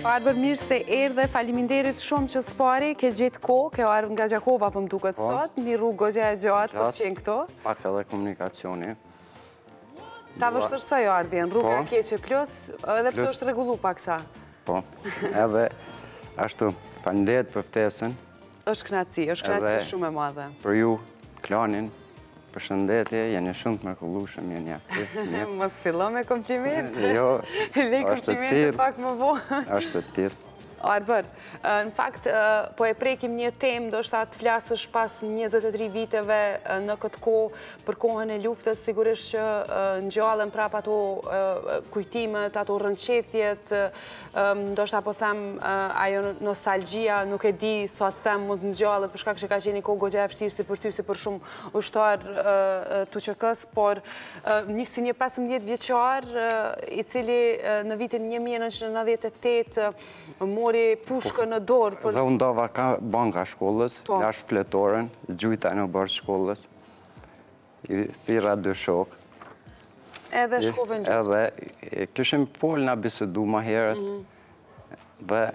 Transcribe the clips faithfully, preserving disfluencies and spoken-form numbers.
Arber, mirë se erdhe, faleminderit shumë që s'pari, ke gjetë kohë, ke arë nga Gjakova për më duket sot, një rrugë gogja e gjatë për qenë këto. Pak edhe komunikacioni. Ta vështërsoj, Arbjen, rruga keqe plus, edhe pëse është regullu pak sa. Po, edhe ashtu, faleminderit për ftesën. është knaci, është knaci shumë e madhe. Për ju, klanin, përshëndetje, jeni shumë të mrekullueshëm, jeni aktiv. Mos fillo me kompliment. Jo, Le komplimente pak më vo. është të tillë. Arber, në fakt, po e prekim një temë, do shta të flasësh pas njëzet e tri viteve në këtë kohë, për kohën e luftës, sigurisht që në gjallën prap ato kujtimet, ato rënqethjet, do shta po them ajo nostalgjia, nuk e di sa të them mund në gjallët, përshka kështë ka qeni kohë gogja e vështirë si për ty, si për shumë ushtarë të që kësë, por një si një pesëmbëdhjetë vjeqar, i cili në vitin një mijë e nëntëqind e nëntëdhjetë e tetë mori pushkën në dorë. Dhe unë dova ka banka shkollës, lash fletoren, gjujta në bërë shkollës, i thira dë shokë. Edhe shkove në gjujtë. Edhe këshim folë nga bisedu ma herët, dhe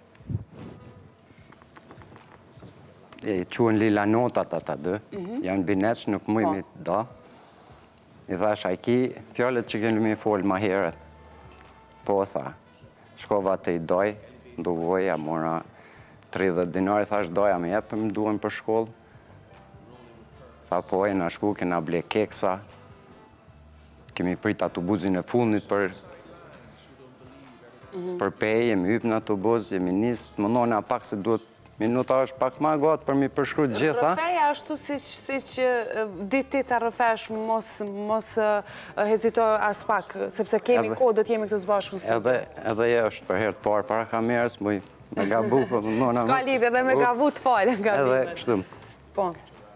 i quen lila notat ata dë, janë bineq, nuk mujmi da. I thash, a ki fjallet që kënë mi folë ma herët, po tha, shkova të i doj, ndovoja, mora tridhjetë dinari, thash doja me jepë, më duhen për shkollë. Tha po e në shku, kena ble keksa, kemi prit autobuzin e fundit për për pej, jemi hyp në autobuz, jemi nisë, më nona pak se duhet minuta është pak ma gotë për mi përshkru gjitha. Rëfeja ashtu si që ditë të rëfesh mos hezito as pak, sepse kemi kohë do t'jemi këtë zbashku në studio. Edhe e është për herë të parë para kamerës, muj me gabu, për më nona mësë. Ska lidhe edhe me gabu të falë nga lidhe. Edhe kështëm. Po.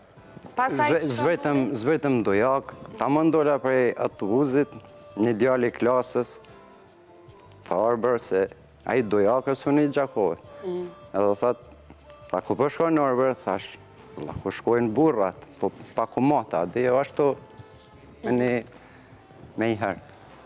Zvetëm dojak, ta më ndolla prej autobuzit, një djali klasës, tha Arber se a i dojakës unë i Gjakovë. Edhe thëtë, ta ku përshkojnë në Arber, thash, la ku shkojnë burrat, po pa ku mata, dhe jo ashtu me një me i herë.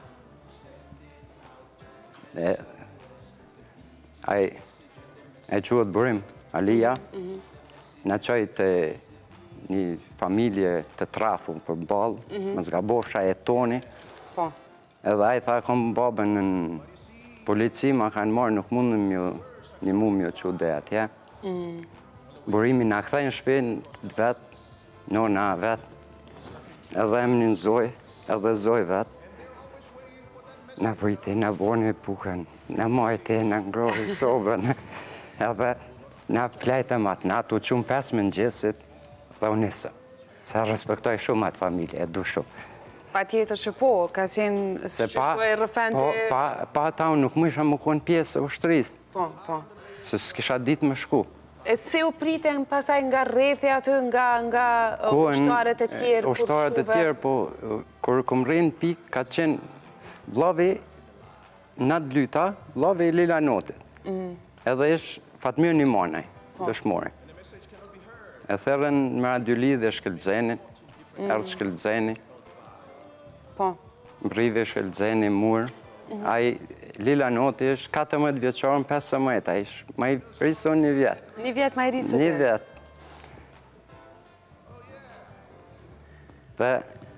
E quët Burim, Alia, në qaj të një familje të trafu për balë, më zgabofsha e toni, edhe a i tha, kom babën në polici, ma kanë marë, nuk mundëm një mu mjë që dhe atje. Burimi nga këthejnë shpinë të vetë, në nga vetë, edhe em një zoj, edhe zoj vetë. Në priti, në borë një pukën, në majte, në ngrohi sobën, edhe në plejtëm atë natë, u qumë pesë më në gjesit, dhe u nisë. Se respektoj shumë atë familje, e du shumë. Pa tjetër që po, ka qenë së që shpoj rëfente... Pa ta unë nuk më isha më konë pjesë ushtrisë. Po, po. Se s'kisha ditë më shku. E si u pritën pasaj nga rethi aty, nga ushtarët e tjerë? Ushtarët e tjerë, po, kërë këmë rinë pikë, ka qenë vlavi në të lyta, vlavi i Lila Notit. Edhe ishë Fatmir Nimonaj, dëshmori. E therën me Radioli dhe Shkëllxeni, erdhë Shkëllxeni, mbrive Shkëllxeni, murë. Ai Lila Noti është katërmbëdhjetë vjeqarën, pesëmbëdhjetë, a ishë ma i rrisën një vjetë. Një vjetë ma i rrisën? Një vjetë. Dhe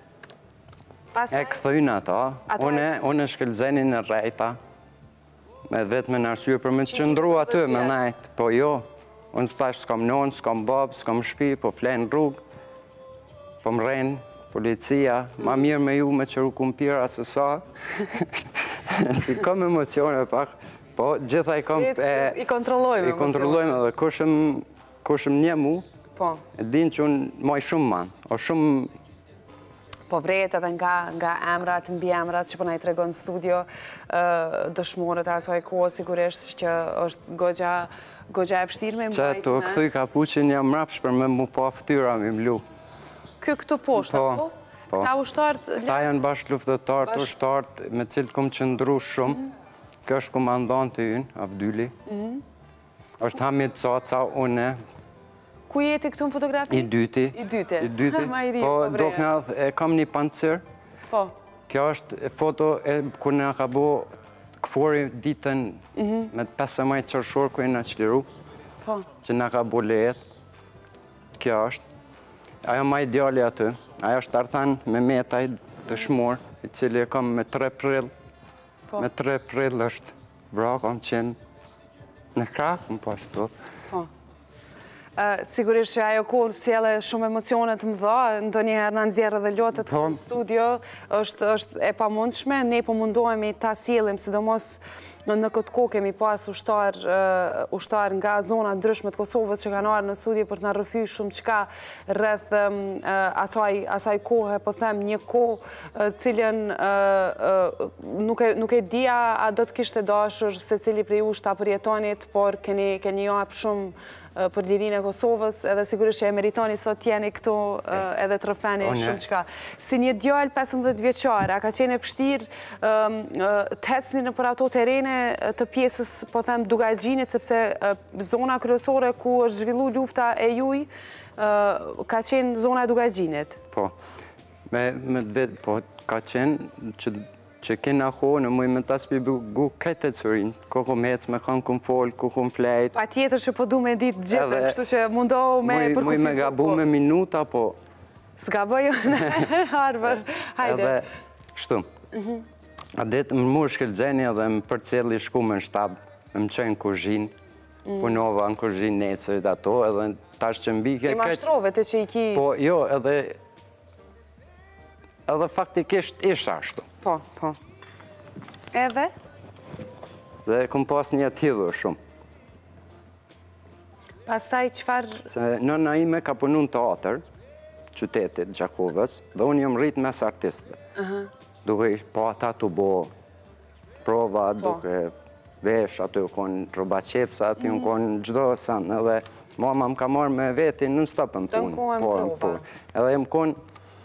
e këthujnë ata, unë Shkëllxeni në rejta, me vetë me në arsye për me të qëndru aty, me najtë, po jo, unë të tash s'kam nonë, s'kam babë, s'kam shpi, po flenë rrugë, po më rejnë, policia, ma mirë me ju me qëru kumpira se sa, si kam emocione pak, po gjitha i kam... I kontrollojme. I kontrollojme dhe kushëm një mu, e din që unë maj shumë manë, o shumë... Po vrejt edhe nga emrat, mbi emrat që përna i tregon në studio, dëshmorët e asoj kohë, sigurisht që është gogja e fështirë me mbajtme. Që të këthuj kapuqin jam mrapsh për me mu po fëtyra mi mlu. Kë këtu poshtë, po? Këta ushtartë... Këta janë bashkë luftëtartë, ushtartë me cilë këmë qëndru shumë. Kjo është komandantë e ynë, Avdyli. është Hamid Caca, une. Ku jeti këtu në fotografi? I dyti. I dyti. I dyti. Po, do këna kam një pancir. Po. Kjo është foto e kur nga ka bo fori ditën me pesë e majtë qërshor ku e në qliru, që nga ka bo lehet. Kjo është. Ajo ma ideali aty. Ajo është Arthan me metaj të shmor, i cili e kam me tre prill. Me tre prill është vra, kam qenë në krah, më pas të. Sigurisht që ajo kohë sjelle shumë emocionet më dha, ndonjëherë në nxjerrë dhe lotët në studio, është e pamundshme, ne po mundohemi ta sjellim, sidomos në këtë kohë kemi pas ushtar nga zona ndryshme të Kosovës që kanë ardhur në studio për të na rrëfyer shumë çka rreth asaj kohe, po them një kohë cilën nuk e dia a do të kishte dashur secili prej jush ta përjetonit, por keni keni jap shumë për lirinë e Kosovës, edhe sigurisht që e meritoni sot jeni këtu edhe të rrëfeni shumë çka. Si një djalë pesëmbëdhjetë vjeçar, a ka qenë e vështirë të ecni nëpër ato terene të pjesës, po them, Dugajxhinit, sepse zona kryesore ku është zhvilluar lufta e juj ka qenë zona e Dugajxhinit. Po, me vetë, po, ka qenë që që kena kohë në muj me tas për gu krejtë të curin, ku ku me hecë me kanë këmë folë, ku ku më flejtë. Pa tjetër që po du me ditë gjithë, kështu që mundohu me përkufisu. Muj me gabu me minuta, po... S'ka bëjo në harbër, hajde. Edhe, shtu, a detë më murë shkëllëgjeni edhe më për celi shku me në shtabë, më qenë kuzhinë, punova në kuzhinë nesërit ato, edhe tash që mbi... I mashtrove të që i ki... Po, jo, edhe... Edhe faktikisht isha ashtu. Po, po. Edhe? Dhe këm pas një t'hidhur shumë. Pastaj qëfar... Nëna ime ka punu në teatr, qytetit Gjakovës, dhe unë jëm rritë mes artistëve. Duke ishë po ata të bo prova, duke vesh, aty u konë roba qepsa, aty u konë gjdo sanë, edhe mama më ka marrë me veti në stopën punë. Të në kohën prova. Edhe jem konë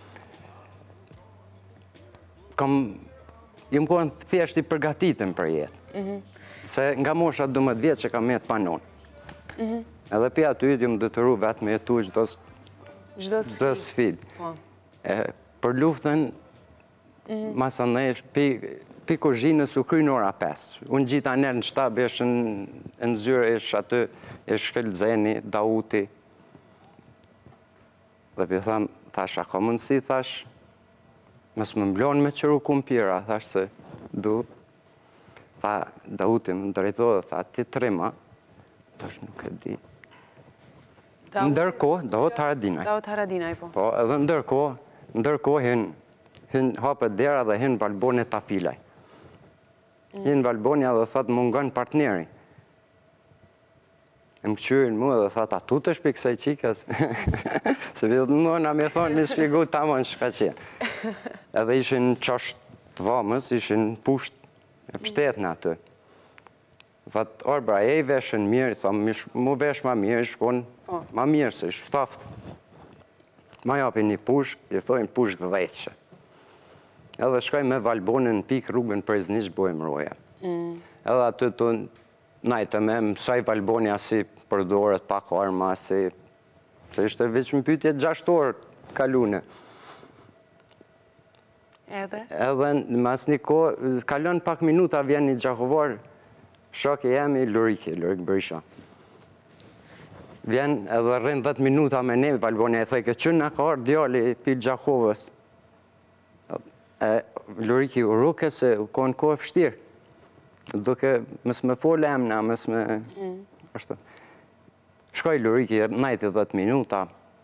Jëmë kohën thjesht i përgatitën për jetë. Se nga mosha dëmët vjetë që kam jetë panon. Edhe për aty jëmë dëtëru vetë me jetu gjdo sfid. Për luftën, masa në eshë, pi kuzhinës u krynë ora pesë. Unë gjitha nërë në shtabë eshë në zyre, eshë aty, eshë Shkëllxheni, Dauti. Dhe për thamë, thash, a ka mundësi, thash, mësë më mblonë me qëru kumpira, thash se du. Tha, Dauti më drejtojë, tha, ti trima, thash nuk e di. Ndërkohë, Daut Haradinaj. Daut Haradinaj, po. Po, edhe ndërkohë, ndërkohë hinë hapët dera dhe hinë Valboni Tafilaj. Hinë Valboni edhe thëtë mungon partneri. Më këqyrin mu edhe thëtë, a tu të shpik kësaj qikës? Se vjetë më nga me thonë, mi shpiku ta më në shka qenë. Edhe ishin qasht dhomës, ishin pusht e pështet në aty. Thëtë, orë bra, e i veshën mirë, thëmë, mu vesh ma mirë, shkonë ma mirë, se ishë ftaftë. Ma japin një pushk, i thojnë pushk dhejtëshe. Edhe shkoj me Valbonin në pikë rrugën për iznish bojmë roja. Edhe aty të najtë me mësaj Valboni asi përdoret pak arma, asi... Se ishte veç më pytje gjasht orë kalune. Edhe? Edhe mas një kohë, kalon pak minuta vjen një gjakovar, shoki jemi Luriki, Lurik Berisha. Vjen edhe rrën dhjetë minuta me ne, Valboni e thejke, që në ka orë djali për Gjakovës. Luriki u ruke se u konë kohë fështirë. Duke mësë me folë emna, mësë me... Shkoj Luriki, najti dhjetë minuta,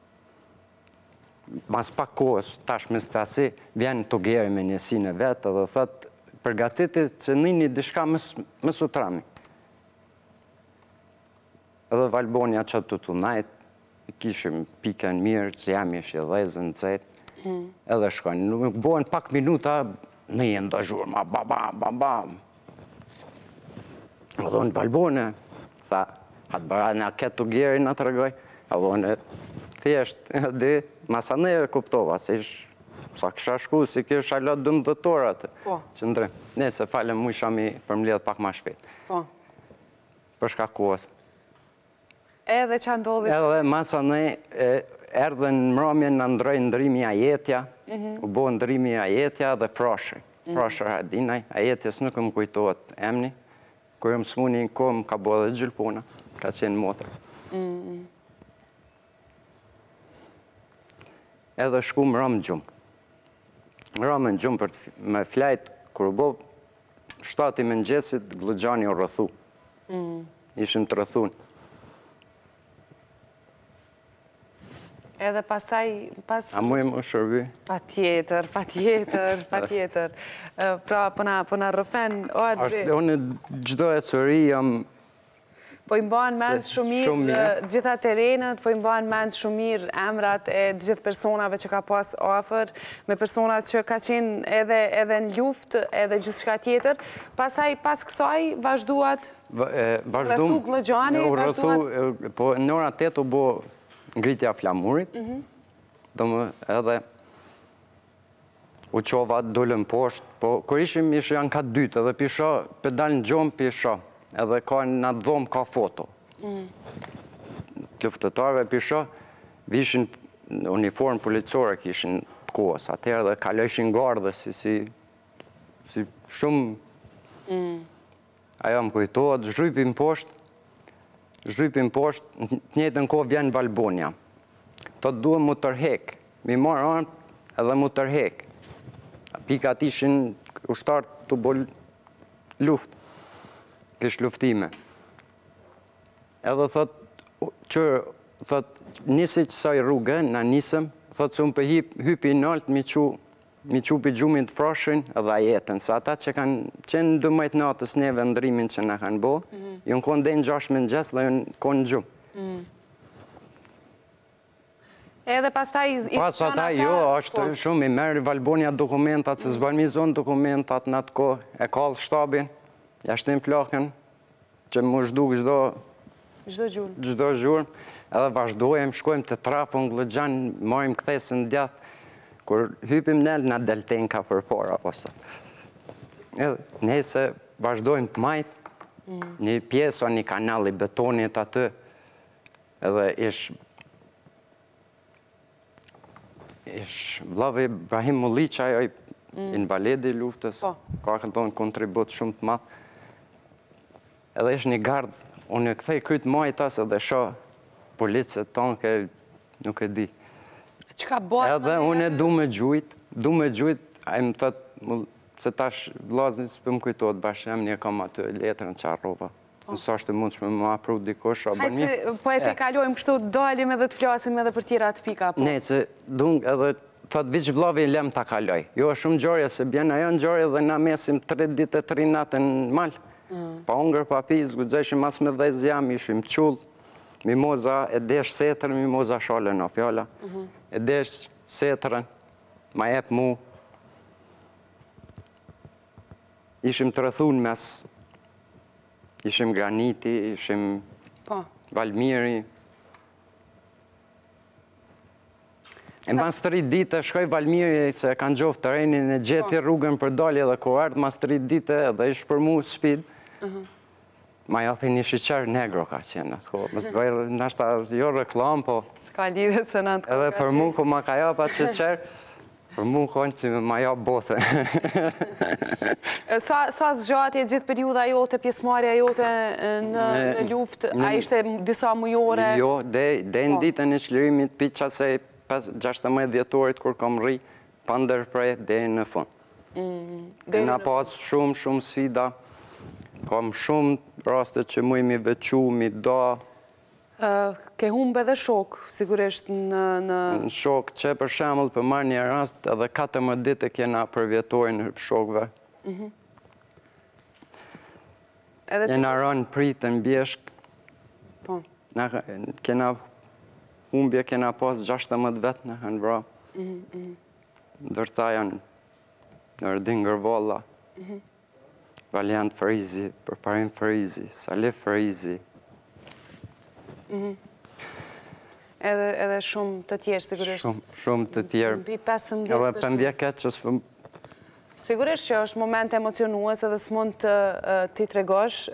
mas pak kohës, tash më stasi, vjen të gjerë me njësine vetë, dhe thëtë, përgatitit që një dishka më sutrami. Edhe Valbonia që të të najtë, kishim pikën mirë, që jam ishë dhezën, cëtë, edhe shkojnë. Nuk bojnë pak minuta, në jenë dëzhur, ma babam, babam. Edhe unë Valbonia, tha, atë bëra në ketë të gjerë në të regoj, edhe unë thjesht, edhe, masa ne e kuptova, se ishë, sa kësha shku, si kësha alot dëmë dëtorat, që ndre, ne se falem mu isha mi përmledh pak ma shpet. Po. Për shka kohës. Edhe që ndodhi? Edhe masa ne erdhe në mramje në ndroj ndrimi a jetja, u bo ndrimi a jetja dhe froshe. Frashër Hadinaj, a jetës nuk më kujtohet emni, kur jë më smuni në kohë më ka bo dhe gjylpuna, ka qenë motër. Edhe shku më rëmë gjumë. Rëmë në gjumë për me flajtë, kur bo shtati me nëgjesit, Glëgjani o rëthu. Ishim të rëthun. Edhe pasaj... A mu e më shërby? Pa tjetër, pa tjetër, pa tjetër. Pra, pëna rëfen... Unë gjdo e cëri jam... Po i mbanë mend shumë mirë gjitha terenët, po i mbanë mend shumë mirë emrat e gjithë personave që ka pas ofër, me personat që ka qenë edhe në luft, edhe gjithë shka tjetër. Pasaj, pas kësaj, vazhduat rëthu Glëgjani, vazhduat... Po në ora tetë u bo ngritja flamurit, dhe më edhe u qova dullën poshtë, po kër ishim ishë janë ka dytë, edhe pisha, pedal në gjomë pisha. Edhe ka në dhomë ka foto. Luftëtarve pisha, vishin uniform policore kishin të kohës, atëherë dhe kalëshin gardë, si shumë... Ajo më kujtohet, zhrypim poshtë, zhrypim poshtë, në njëtën kohë vjen Valbonia. Të duhem mu tërhek, mi marë armë edhe mu tërhek. Pikat ishin ushtarë të bol luftë. Kish luftime. Edhe thot, që, thot, nisi qësaj rrugë, na nisëm, thot që unë për hypi në altë, mi qu, mi qu për gjumin të frashin edhe ajetën, sa ata që kanë qenë dëmajt natës neve ndrimin që na kanë bo, ju në konë denjë gjash me në gjesë dhe ju në konë gjumë. Edhe pas ta i shona ta... Pas ata, jo, është shumë, i merë Valbonia dokumentat, se zbalmizon dokumentat në atë kohë, e kallë shtabin, jashtim flakën, që më shduk gjdo... Gjdo gjurëm. Gjdo gjurëm, edhe vazhdojmë, shkojmë të trafon, Glëgjan, marim këthesën djatë, kur hypim nëllë, na deltenka për para, ose. Edhe, nese, vazhdojmë të majtë, një pjesë o një kanal i betonit aty, edhe ish... ish vlave Ibrahim Mulliqa, ajo invalidi luftës, ka këndonë kontribut shumë të matë. Edhe ishë një gardë, unë e këthej krytë majtas edhe shë policët tonë, ke nuk e di. Edhe unë e du me gjujt, du me gjujt, a i më tëtë, se tash vlaznis për më kujtojtë bashkë, jam një kam aty letrën qarrova. Nësë është mund që me më apru dikosh, a bëni. Hajtë, po e te kalojmë kështu, dalim edhe të flasim edhe për tjera të pika, po? Ne, se dung edhe thot vishë vlave i lem të kaloj. Jo, shumë gjarje, se bjen ajo në gjarje dhe na mesim tre ditë e tri natën në malë. Pa ungër, pa pi, zgudzeshim as me dhe zjam, ishim qullë, mimoza e desh setër, mimoza shale në fjalla. E desh setërën, ma jep mu. Ishim të rëthun mes, ishim Graniti, ishim Valmiri. E mas të rritë dite, shkoj Valmiri, se kanë gjofë të rejnin e gjeti rrugën për dalje dhe ko ardë, mas të rritë dite edhe ishë për mu sfid. Ma jopi një shiqer negro ka qenë atë kohë. Mësë bëjrë, nashta jo reklam, po... Ska lidhe se në atë kohë. Edhe për mu, ku ma ka jopa shiqer, për mu konë që ma jopë bote. Sa zgjati e gjithë periuda jote, pjesmarja jote në luft, a ishte disa mujore? Jo, dhe në ditën e qlirimit, pi qasej gjashtëmëdhjetë djetorit, kur kom rri, pandër prej dhe në fund. Në pas shumë, shumë sfida, kam shumë raste që mu i mi vequ, mi da. Ke humbe dhe shok, sigurisht në... Në shok, që për shemull për marrë një rast, edhe katërmbëdhjetë ditë kena përvjetorin në shokve. Kena rënë pritë në bjeshk. Kena humbje, kena pas gjashtëmbëdhjetë vetë në kanë vra. Dërta janë në Erdin Gërvalla. Valiant Farizi, Përparim Farizi, Salif Farizi. Edhe shumë të tjerë, sigurisht. Shumë të tjerë. Edhe pëndje këtë që së... Sigurisht që është moment emocionues edhe së mund të ti tregosh.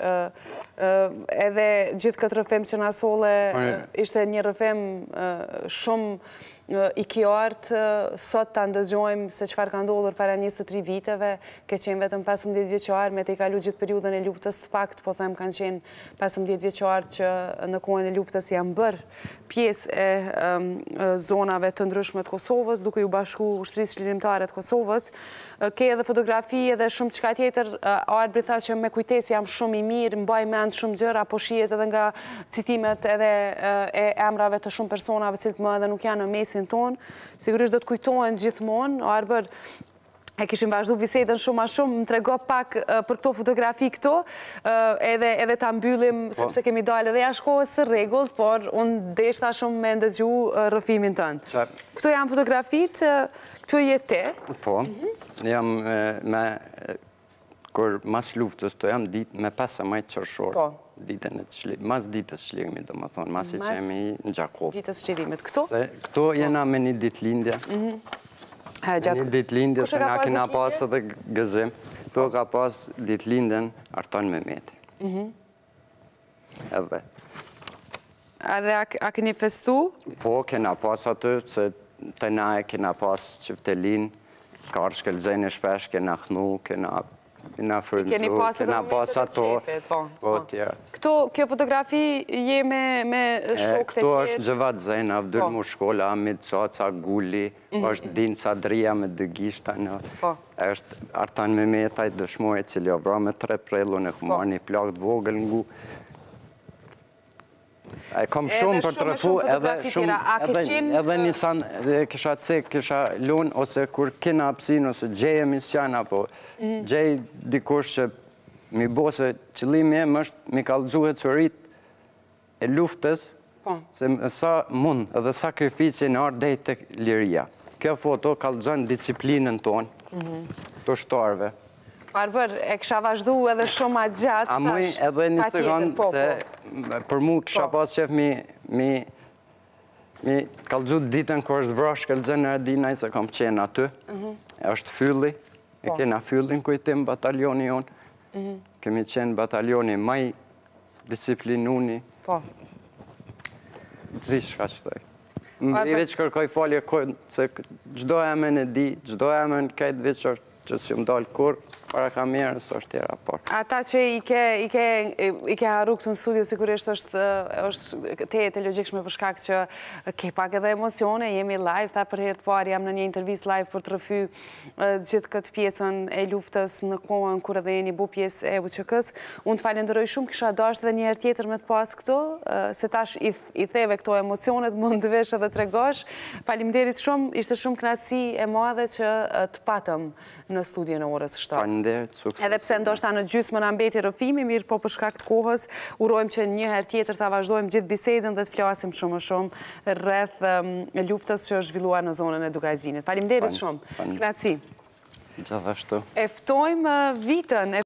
Edhe gjithë këtë rëfem që në asole ishte një rëfem shumë i kjartë, sot të ndëgjojmë se qëfar ka ndodhur para njëzet e tri viteve, ke qenë vetëm pesëmbëdhjetë vjeqarë, me te i kalu gjithë periudën e luftës të pakt, po them kanë qenë pesëmbëdhjetë vjeqarë që në kohën e luftës janë bërë pjesë e zonave të ndryshme të Kosovës, duke ju bashku ushtrisë qlirimtare të Kosovës. Ke edhe fotografi edhe shumë qëka tjetër, Arbri tha që me kujtes jam shumë i mirë, mbaj mend shumë gjëra, po shijet edhe nga citimet edhe e emrave të shumë personave cilët më edhe nuk janë në mesin tonë. Sigurisht do të kujtohen gjithmonë, Arbër, e kishim vazhdu bisedën shumë a shumë, më trego pak për këto fotografi këto, edhe ta mbyllim, sepse kemi dalë edhe jashtë kohës së rregullt, por unë deshta shumë me ndëgju rrëfimin tënë. Këto janë fotografit, këto jetë te? Po, jam me, kur mas luftës, to jam dit me pesë majtë qërshorë. Po. Ditën e të shlirimit, mas ditës shlirimit, do më thonë, mas i që jemi në Gjakov. Ditës shlirimit, këto? Se këto jena me një ditë lindja. Me një ditë lindja, se nga kena pas edhe gëzim. Këto ka pas ditë lindjen Artan Mehmeti. Edhe. Edhe a keni festu? Po, kena pas aty, se të na e kena pas qiftelin, ka arë shkelzejnë e shpesh, kena khnu, kena... Kena frëmëzu, kena pas ato, po tjera. Këto, kjo fotografi je me shok të tjerë? Këto është Gjevat Zena, Avdur Mushkolla, Amid Caca, Gulli, është Din Sadria me dy gishta, është Artan Mehmetaj, dëshmoj, cili o vra me tre prellun e këmar një plak të vogël ngu. E kom shumë për të rëfu, edhe nisan, kisha cek, kisha lun, ose kur kena apsin, ose gjej emision, apo gjej dikush që mi bo se qëllimi e më është mi kalëzuhet cërit e luftës, se sa mund edhe sakrificin në ardej të liria. Kjo foto kalëzën disiplinën tonë, të shtarve. Arbër, e kësha vazhdu edhe shumë atë gjatë. A muj edhe një sekundë, se për mu kësha pas qef mi kalëzut ditën kër është vrash këllëzën e Adinaj, se kam qenë aty. E është fylli, e kena fyllin kujtim batalioni jonë. Kemi qenë batalioni maj disiplinuni. Po. Dhish ka qëtoj. Më i veç kërkoj falje, se gjdo e me në di, gjdo e me në kajtë veç është që si më dalë kur, para kamerës është tjera por. Ata që i ke haru këtu në studio, sigurisht është te e logjikshme për shkak që ke pak edhe emocione, jemi live, tha për herë të parë, jam në një intervjist live për të rëfy gjithë këtë pjesën e luftës në kohën kur edhe jeni bu pjesë e U Q K-s. Unë të falenderoj shumë, kisha dasht edhe një herë tjetër me të pas këto, se tash i theve këto emocionet, mund të vesh edhe të regosh. Faleminderit shumë, ishte shumë kënaqësi e madhe që të patëm në studio në orës shtatë. Faleminderit, sukses. Edhe pse ndoshta në gjysmë në mbeti rëfimi, mirë po për shkak të kohës, urojmë që një herë tjetër të vazhdojmë gjithë bisedën dhe të flasim shumë shumë rreth luftës që është zhvilluar në zonën e Dugajzinit. Faleminderit shumë. Kënaqësi. Gjithashtu. E ftojmë vitën